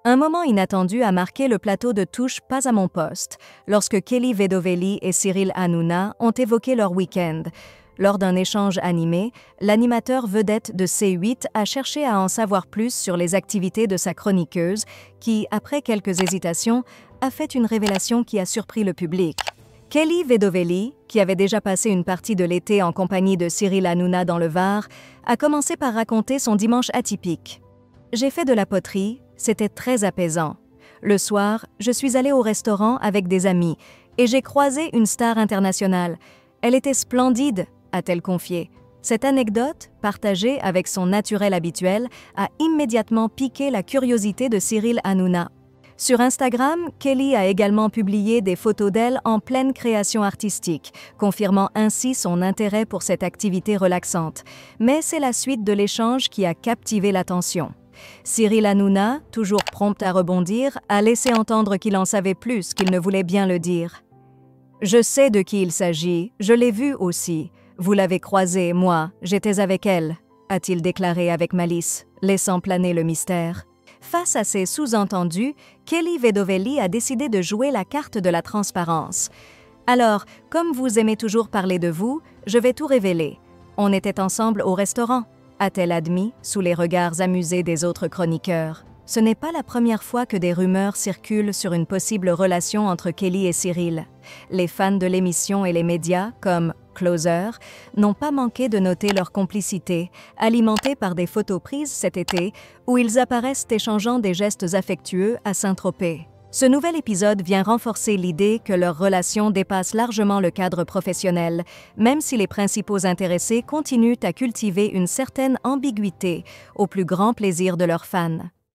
Un moment inattendu a marqué le plateau de Touche pas à mon poste, lorsque Kelly Vedovelli et Cyril Hanouna ont évoqué leur week-end. Lors d'un échange animé, l'animateur vedette de C8 a cherché à en savoir plus sur les activités de sa chroniqueuse, qui, après quelques hésitations, a fait une révélation qui a surpris le public. Kelly Vedovelli, qui avait déjà passé une partie de l'été en compagnie de Cyril Hanouna dans le Var, a commencé par raconter son dimanche atypique. « J'ai fait de la poterie, c'était très apaisant. Le soir, je suis allée au restaurant avec des amis et j'ai croisé une star internationale. Elle était splendide, a-t-elle confié. Cette anecdote, partagée avec son naturel habituel, a immédiatement piqué la curiosité de Cyril Hanouna. Sur Instagram, Kelly a également publié des photos d'elle en pleine création artistique, confirmant ainsi son intérêt pour cette activité relaxante. Mais c'est la suite de l'échange qui a captivé l'attention. Cyril Hanouna, toujours prompt à rebondir, a laissé entendre qu'il en savait plus qu'il ne voulait bien le dire. « Je sais de qui il s'agit, je l'ai vue aussi. Vous l'avez croisée, moi, j'étais avec elle », a-t-il déclaré avec malice, laissant planer le mystère. Face à ces sous-entendus, Kelly Vedovelli a décidé de jouer la carte de la transparence. « Alors, comme vous aimez toujours parler de vous, je vais tout révéler. On était ensemble au restaurant », a-t-elle admis, sous les regards amusés des autres chroniqueurs. Ce n'est pas la première fois que des rumeurs circulent sur une possible relation entre Kelly et Cyril. Les fans de l'émission et les médias, comme Closer, n'ont pas manqué de noter leur complicité, alimentée par des photos prises cet été où ils apparaissent échangeant des gestes affectueux à Saint-Tropez. Ce nouvel épisode vient renforcer l'idée que leur relation dépasse largement le cadre professionnel, même si les principaux intéressés continuent à cultiver une certaine ambiguïté au plus grand plaisir de leurs fans.